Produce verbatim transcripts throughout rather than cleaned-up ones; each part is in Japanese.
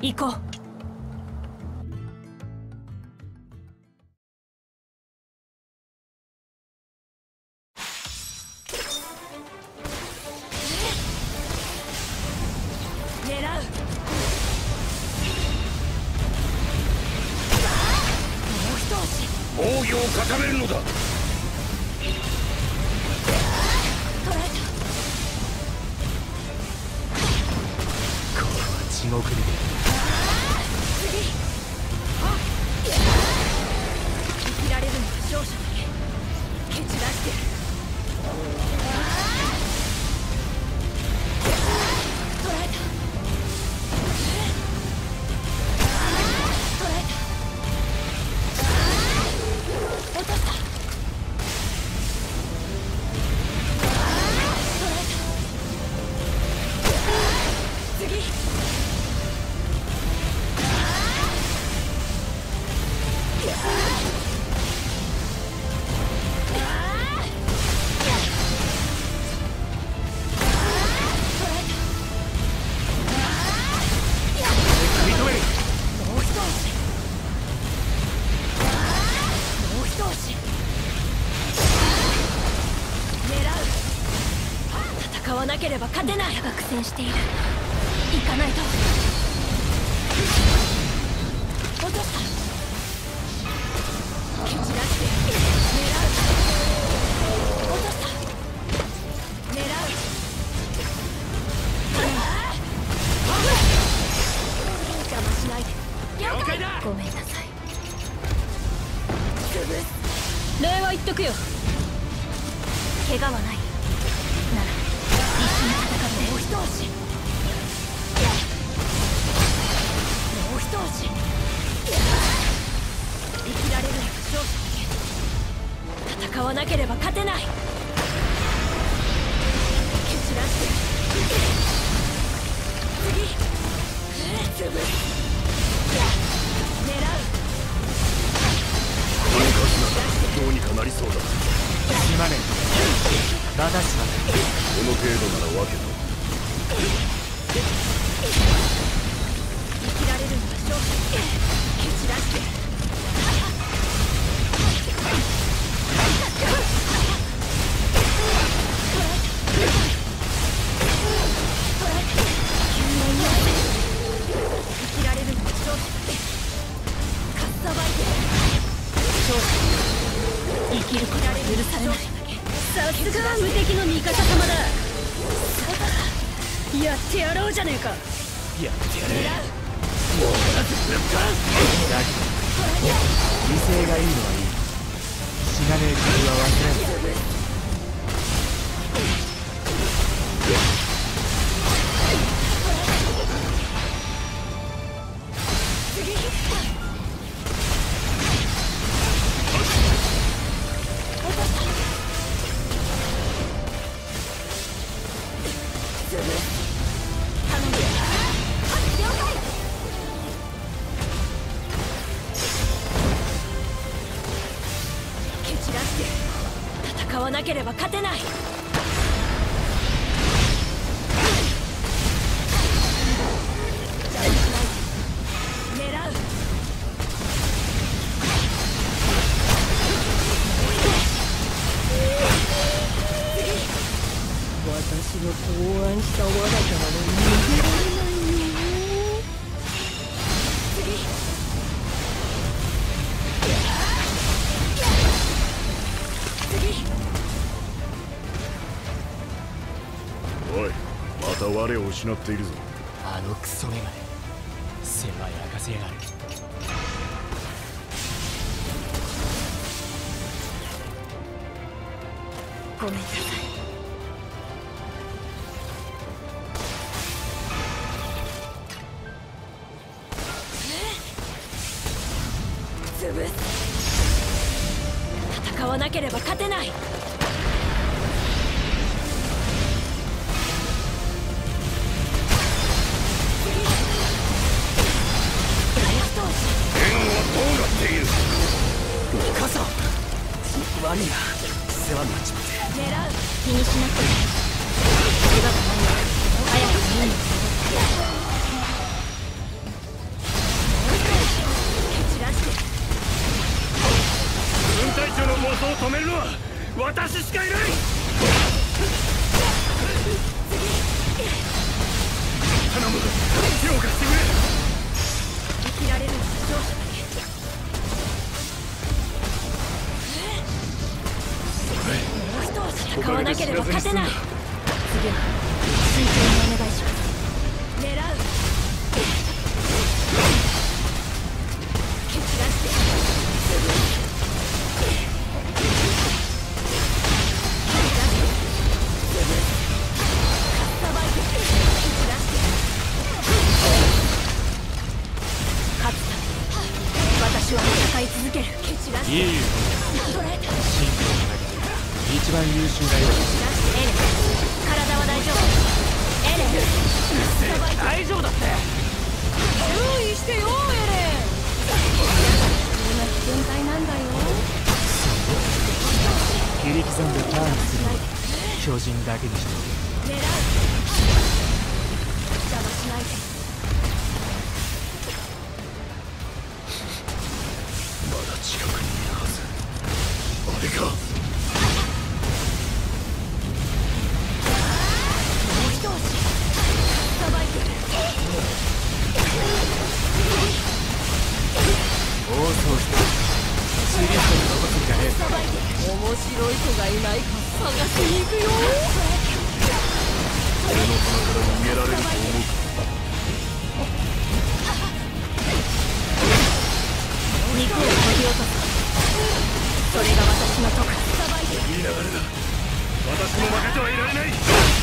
行こう。 防御を固めるのだ。 地獄に生きられるのは勝者だけ。蹴散らして捕らえた。捕らえた。落とした。捕らえた。次。戦わなければ勝てない。が苦戦している。行かないと。落とした。蹴散らして狙う。落とした。狙う。邪魔しないで。了解だ。ごめんなさい。潰す。礼は言っとくよ。怪我はないなら一緒に戦って。もう一押し。もう一押し。生きられるのは勝者だけ。戦わなければ勝てない。蹴散らして次。潰す。狙う。 この数ならどうにかなりそうだ。 すまねえ。私はこの程度ならわけだ。 生きられるのは勝者。蹴散らして。生きられるのは勝者。かっさばいて。勝者。生きることは許されない。さすがは無敵の味方様だ。やってやろうじゃねえか。 やってやれ。 もうなぜぶっか。 だけど犠牲がいいのはいい。死なねえ国は忘れない。 戦わなければ勝てない。狙う。私の考案した罠からは逃げられないよ。次。次。 おい、また我を失っているぞ。 あのクソメガネ狭い明かせやがる。 ごめんなさい。潰す。戦わなければ勝てない。 ミカサ、悪いな、世話になっちまって。 狙う。気にしなくていい。怪我がないなら早く家に戻って。 止めるのは私しかいない。頼む、手を貸してくれ。 生きられるのは勝者だけ。もう一押戦わなければ勝てない。次は慎重にお願いします。狙う。蹴散らして私は戦い続ける。蹴散らしていいよ。 捕らえた。 シンプルな中で一番優秀なようです。 エレン、体は大丈夫。エレン、 大丈夫だって。 注意してよエレン。みんな危険体なんだよ。 切り刻んでターンするのは巨人だけにしておけ。 狙う。邪魔しないで。 まだ近くにいるはず。あれか。 もう一押し。さばいてる。 大掃除だ。シリーズに残すんじゃねえ。 さばいてる。面白い子がいないか探しに行くよ。 俺の鼻から逃げられると思うか。 肉を削ぎ落とす。それが私の得。さばいてる。 いい流れだ。私も負けてはいられない。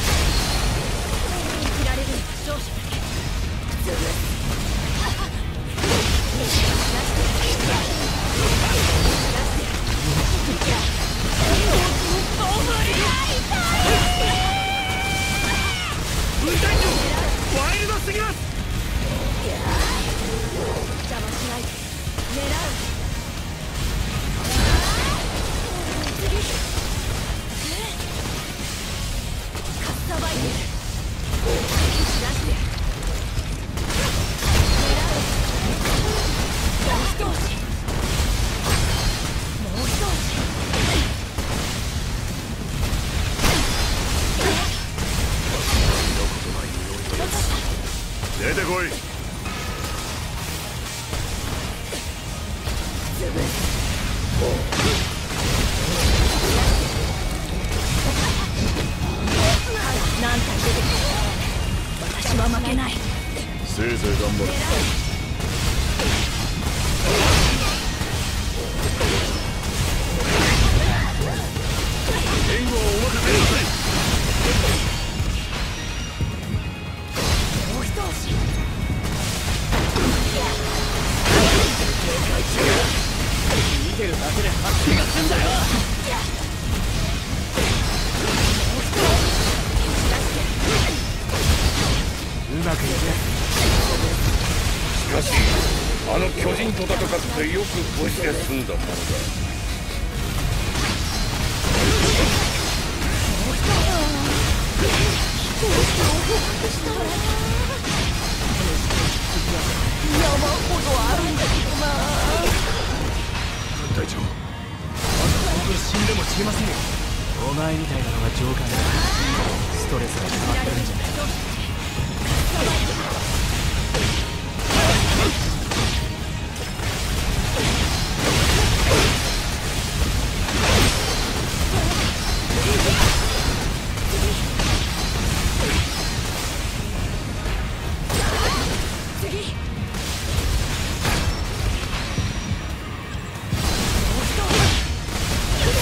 生きられるのは勝者だけ。潰す。 分隊長、ワイルドすぎます。 邪魔しないで。狙う。次。かっさばいてる。蹴散らして。狙う。もう一押し。もう一押し。 出てこい。 何体出てくる。私は負けない。 せいぜい頑張れ。援護はお任せなさい。 もう一押し。 見てるだけで発見がすんだよ。うまくいく。 しかしあの巨人と戦ってよく無事で済んだものだ。 山ほどあるんだけどな。 分隊長、 僕死んでも知りませんよ。お前みたいなのが上官だ。ストレスが溜まってるんじゃない。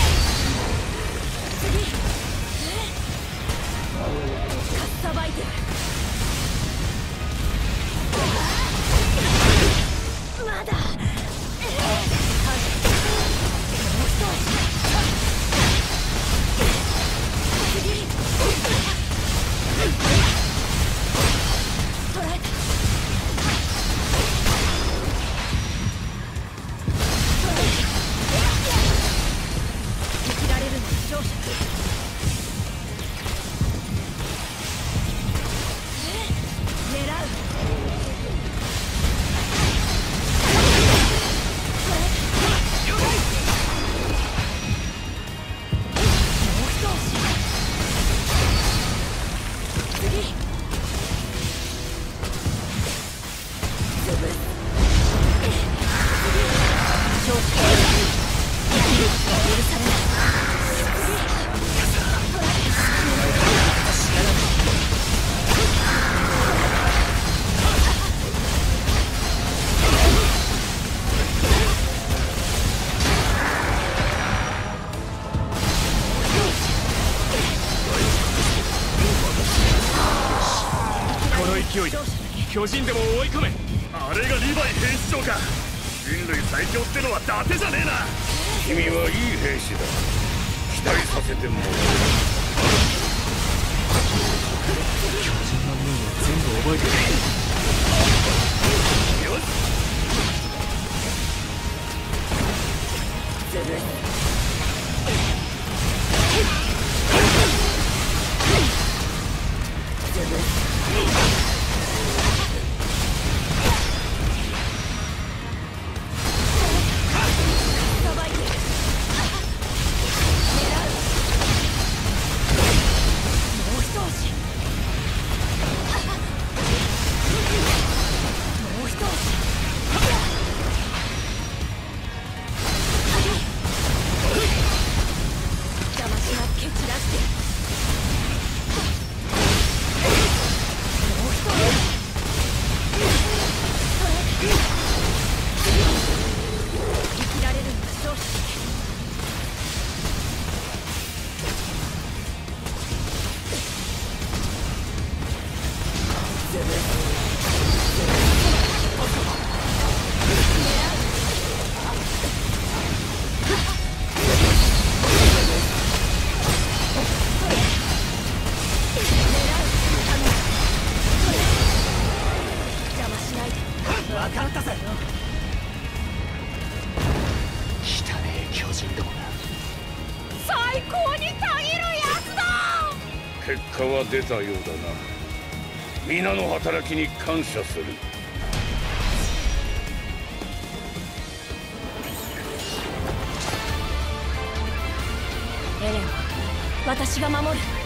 さばいてる。 勢いだ。巨人でも追い込め。 あれがリヴァイ兵士長か。人類最強ってのは伊達じゃねえな。 君はいい兵士だ。期待させてもらう。 巨人の任務全部覚えてる。 よし。 ずるい。 結果は出たようだな。皆の働きに感謝する。 エレンは私が守る。